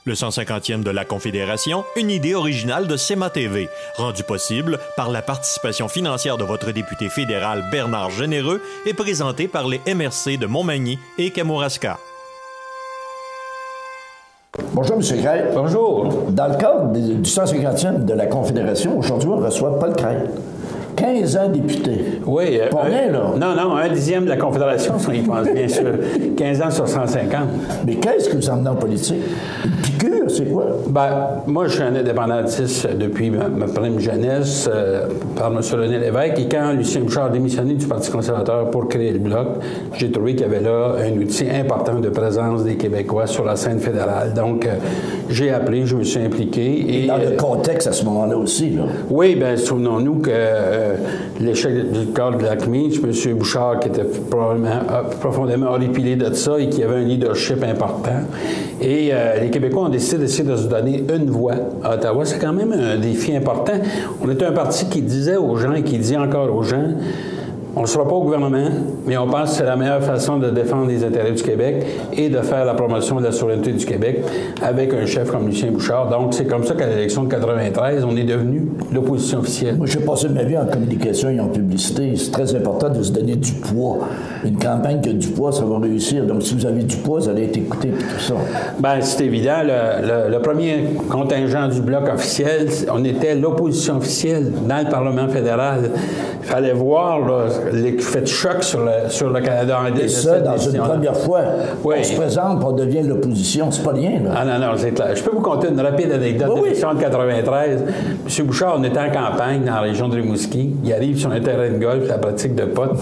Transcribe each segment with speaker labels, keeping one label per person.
Speaker 1: Le 150e de la Confédération, une idée originale de CEMA TV, rendue possible par la participation financière de votre député fédéral Bernard Généreux et présentée par les MRC de Montmagny et Kamouraska.
Speaker 2: Bonjour, M. Craig.
Speaker 3: Bonjour.
Speaker 2: Dans le cadre du 150e de la Confédération, aujourd'hui, on reçoit Paul Craig. 15 ans député.
Speaker 3: Oui.
Speaker 2: Pas rien, là.
Speaker 3: Non, 1/10 de la Confédération, il pense bien sûr. 15 ans sur 150.
Speaker 2: Mais qu'est-ce que vous emmenez en politique? Une piqûre, c'est quoi?
Speaker 3: Moi, je suis un indépendantiste depuis ma prime jeunesse par M. René Lévesque. Et quand Lucien Bouchard a démissionné du Parti conservateur pour créer le Bloc, j'ai trouvé qu'il y avait là un outil important de présence des Québécois sur la scène fédérale. Donc, j'ai appelé, je me suis impliqué.
Speaker 2: Et dans le contexte à ce moment-là aussi, là.
Speaker 3: Oui, bien, souvenons-nous que l'échec du cadre de la CMI, M. Bouchard, qui était profondément horripilé de ça et qui avait un leadership important. Et les Québécois ont décidé d'essayer de se donner une voix à Ottawa. C'est quand même un défi important. On était un parti qui disait aux gens et qui dit encore aux gens: on ne sera pas au gouvernement, mais on pense que c'est la meilleure façon de défendre les intérêts du Québec et de faire la promotion de la souveraineté du Québec avec un chef comme Lucien Bouchard. Donc, c'est comme ça qu'à l'élection de 93, on est devenu l'opposition officielle.
Speaker 2: Moi, j'ai passé ma vie en communication et en publicité. C'est très important de se donner du poids. Une campagne qui a du poids, ça va réussir. Donc, si vous avez du poids, vous allez être écouté et tout ça. Bien,
Speaker 3: c'est évident. Le premier contingent du Bloc officiel, on était l'opposition officielle dans le Parlement fédéral. Il fallait voir l'effet de choc sur le Canada anglais.
Speaker 2: Et ça, dans une première fois, on se présente, on devient l'opposition. C'est pas rien, là.
Speaker 3: Ah non, c'est clair. Je peux vous conter une rapide anecdote de l'élection de 93. M. Bouchard, on était en campagne dans la région de Rimouski. Il arrive sur un terrain de golf, la pratique de potes.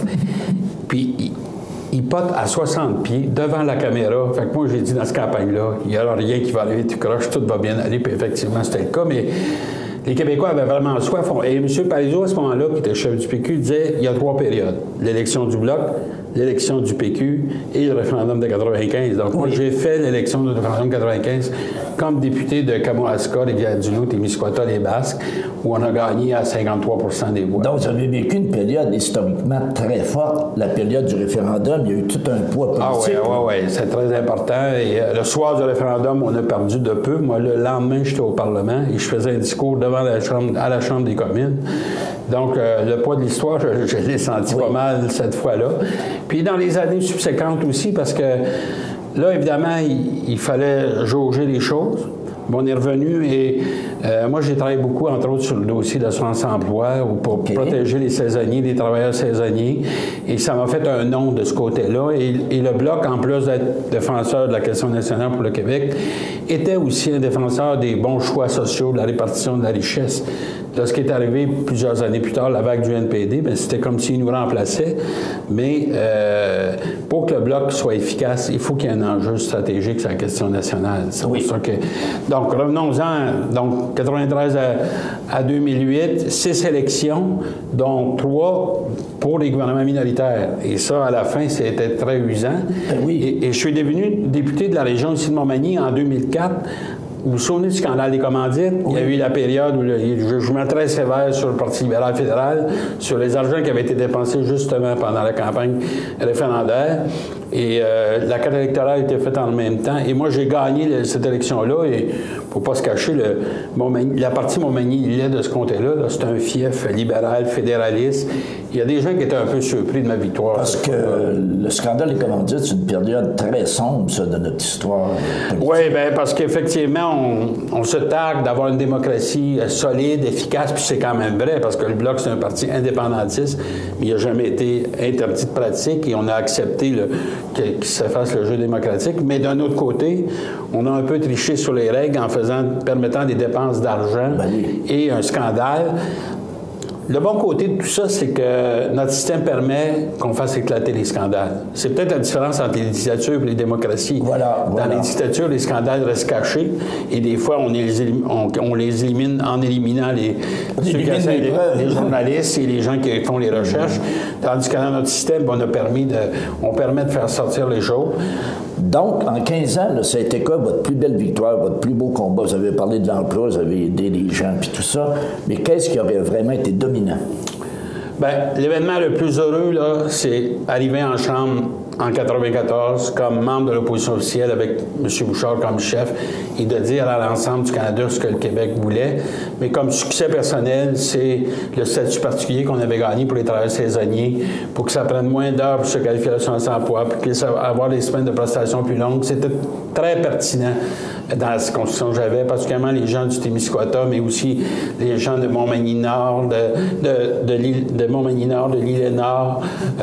Speaker 3: Puis, il pote à 60 pieds devant la caméra. Fait que moi, j'ai dit dans cette campagne-là, il n'y a rien qui va arriver, tu croches, tout va bien aller. Puis effectivement, c'était le cas. Mais les Québécois avaient vraiment soif. Et M. Parizeau, à ce moment-là, qui était chef du PQ, disait: il y a 3 périodes. L'élection du Bloc, l'élection du PQ et le référendum de 95. Donc, moi, j'ai fait l'élection du référendum de 95 comme député de Kamouraska, Rivière-du-Loup, Témiscouata, les Basques, où on a gagné à 53 % des voix.
Speaker 2: Donc, vous avez vécu une période historiquement très forte, la période du référendum. Il y a eu tout un poids politique.
Speaker 3: Ah oui, c'est très important. Et le soir du référendum, on a perdu de peu. Moi, le lendemain, j'étais au Parlement et je faisais un discours devant à la Chambre des communes. Donc, le poids de l'histoire, je l'ai senti pas mal cette fois-là. Puis dans les années subséquentes aussi, parce que là, évidemment, il fallait jauger les choses. Bon, on est revenu et moi, j'ai travaillé beaucoup, entre autres, sur le dossier d'assurance-emploi pour protéger les saisonniers, les travailleurs saisonniers. Et ça m'a fait un nom de ce côté-là. Et le Bloc, en plus d'être défenseur de la question nationale pour le Québec, était aussi un défenseur des bons choix sociaux, de la répartition de la richesse. Là, ce qui est arrivé plusieurs années plus tard, la vague du NPD, bien, c'était comme s'il nous remplaçait. Mais pour que le Bloc soit efficace, il faut qu'il y ait un enjeu stratégique sur la question nationale. C'est pour ça que... Donc, revenons-en. Donc, 93 à 2008, 6 élections, dont 3 pour les gouvernements minoritaires. Et ça, à la fin, c'était très usant. Et je suis devenu député de la région ici de Montmagny en 2004. Vous vous souvenez du scandale des commandites? Il y a eu la période où il y a eu un jugement très sévère sur le Parti libéral fédéral, sur les argents qui avaient été dépensés justement pendant la campagne référendaire. Et la carte électorale était faite en même temps. Et moi, j'ai gagné cette élection-là. Et il ne faut pas se cacher, la partie Montmagny-Lillet de ce comté-là, c'est un fief libéral, fédéraliste. Il y a des gens qui étaient un peu surpris de ma victoire.
Speaker 2: Parce que le scandale des commandites, c'est une période très sombre, ça, de notre histoire politique.
Speaker 3: Oui, bien, parce qu'effectivement, on se targue d'avoir une démocratie solide, efficace, puis c'est quand même vrai, parce que le Bloc, c'est un parti indépendantiste, mais il n'a jamais été interdit de pratique, et on a accepté qu'il se fasse le jeu démocratique. Mais d'un autre côté, on a un peu triché sur les règles en permettant des dépenses d'argent et un scandale. Le bon côté de tout ça, c'est que notre système permet qu'on fasse éclater les scandales. C'est peut-être la différence entre les dictatures et les démocraties. Dans les dictatures, les scandales restent cachés et des fois, on les élimine en éliminant les journalistes et les gens qui font les recherches. Tandis que dans notre système, on permet de faire sortir les choses.
Speaker 2: Donc, en 15 ans, là, ça a été quoi votre plus belle victoire, votre plus beau combat? Vous avez parlé de l'emploi, vous avez aidé les gens, puis tout ça. Mais qu'est-ce qui aurait vraiment été dominant?
Speaker 3: Bien, l'événement le plus heureux, là, c'est arriver en Chambre en 1994 comme membre de l'opposition officielle avec M. Bouchard comme chef et de dire à l'ensemble du Canada ce que le Québec voulait. Mais comme succès personnel, c'est le statut particulier qu'on avait gagné pour les travailleurs saisonniers, pour que ça prenne moins d'heures pour se qualifier à l'assurance emploi, pour qu'ils puissent avoir des semaines de prestations plus longues. C'était très pertinent dans la circonscription que j'avais, particulièrement les gens du Témiscouata, mais aussi les gens de Montmagny-Nord, de Montmagny-Nord, de l'Île-et-Nord,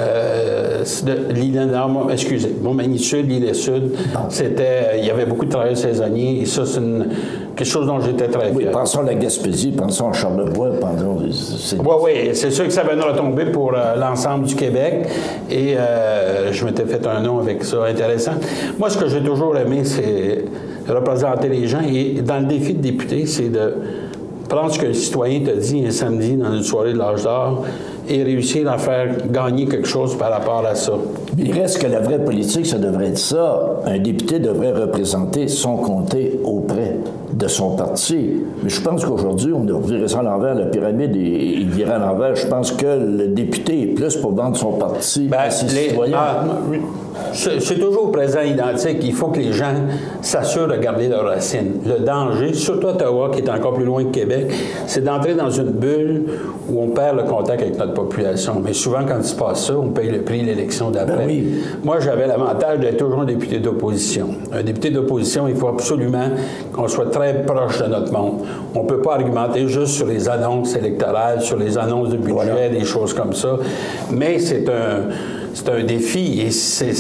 Speaker 3: Montmagny-Sud, l'Île-et-Sud. Il y avait beaucoup de travailleurs saisonniers et ça, c'est quelque chose dont j'étais très fier.
Speaker 2: Oui, pensons à la Gaspésie, pensons à Charlevoix.
Speaker 3: Oui, c'est sûr que ça va nous retomber pour l'ensemble du Québec et je m'étais fait un nom avec ça, intéressant. Moi, ce que j'ai toujours aimé, c'est représenter les gens et dans le défi de député, c'est de prendre ce que le citoyen te dit un samedi dans une soirée de l'âge d'or et réussir à faire gagner quelque chose par rapport à ça.
Speaker 2: Mais il reste que la vraie politique, ça devrait être ça. Un député devrait représenter son comté auprès de son parti. Mais je pense qu'aujourd'hui, on devrait virer ça à l'envers, la pyramide est virée à l'envers. Je pense que le député est plus pour vendre son parti à ses citoyens.
Speaker 3: C'est toujours présent identique. Il faut que les gens s'assurent de garder leurs racines. Le danger, surtout à Ottawa, qui est encore plus loin que Québec, c'est d'entrer dans une bulle où on perd le contact avec notre population. Mais souvent, quand il se passe ça, on paye le prix de l'élection d'après.
Speaker 2: Ben oui.
Speaker 3: Moi, j'avais l'avantage d'être toujours un député d'opposition. Un député d'opposition, il faut absolument qu'on soit très proche de notre monde. On ne peut pas argumenter juste sur les annonces électorales, sur les annonces de budget, des choses comme ça. Mais c'est un défi et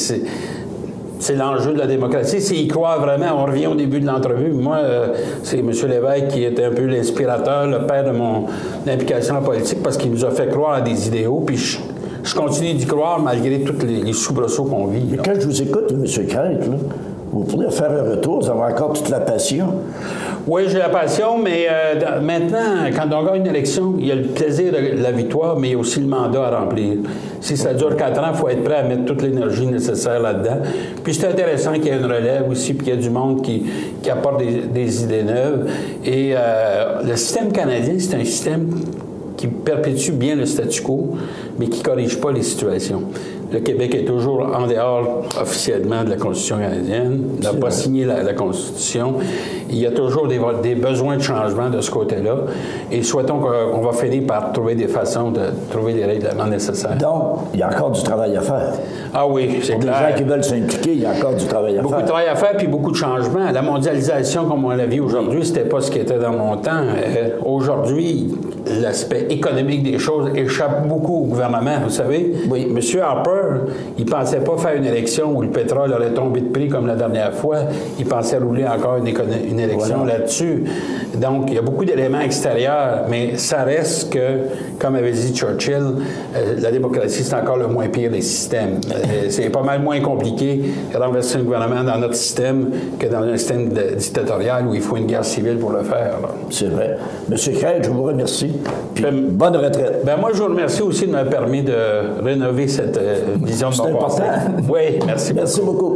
Speaker 3: c'est l'enjeu de la démocratie. C'est y croire vraiment. On revient au début de l'entrevue. Moi, c'est M. Lévesque qui était un peu l'inspirateur, le père de mon implication en politique parce qu'il nous a fait croire à des idéaux. Puis je continue d'y croire malgré tous les soubresauts qu'on vit.
Speaker 2: Mais quand je vous écoute, M. Crainte, là, vous pourriez faire un retour, vous avez encore toute la passion.
Speaker 3: Oui, j'ai la passion, mais maintenant, quand on gagne une élection, il y a le plaisir de la victoire, mais il y a aussi le mandat à remplir. Si ça dure 4 ans, il faut être prêt à mettre toute l'énergie nécessaire là-dedans. Puis c'est intéressant qu'il y ait une relève aussi, puis qu'il y ait du monde qui apporte des idées neuves. Et le système canadien, c'est un système qui perpétue bien le statu quo, mais qui ne corrige pas les situations. Le Québec est toujours en dehors officiellement de la Constitution canadienne, n'a pas signé la Constitution. Il y a toujours des besoins de changement de ce côté-là. Et souhaitons qu'on va finir par trouver des façons de trouver les règlements nécessaires.
Speaker 2: Donc, il y a encore du travail à faire.
Speaker 3: Ah oui, c'est clair.
Speaker 2: Pour les gens qui veulent s'impliquer, il y a encore du travail à faire.
Speaker 3: Beaucoup de travail à faire, puis beaucoup de changements. La mondialisation, comme on la vit aujourd'hui, c'était pas ce qui était dans mon temps. Aujourd'hui, l'aspect économique des choses échappe beaucoup au gouvernement, vous savez.
Speaker 2: Oui.
Speaker 3: M. Harper, il pensait pas faire une élection où le pétrole aurait tombé de prix comme la dernière fois. Il pensait rouler encore une élection là-dessus. Donc, il y a beaucoup d'éléments extérieurs, mais ça reste que, comme avait dit Churchill, la démocratie, c'est encore le moins pire des systèmes. C'est pas mal moins compliqué de renverser un gouvernement dans notre système que dans un système dictatorial où il faut une guerre civile pour le faire.
Speaker 2: C'est vrai. M. Crainte, je vous remercie. Puis, bonne retraite.
Speaker 3: Moi, je vous remercie aussi de m'avoir permis de rénover cette vision de mon passé.
Speaker 2: C'est important.
Speaker 3: Oui, merci.
Speaker 2: Merci beaucoup.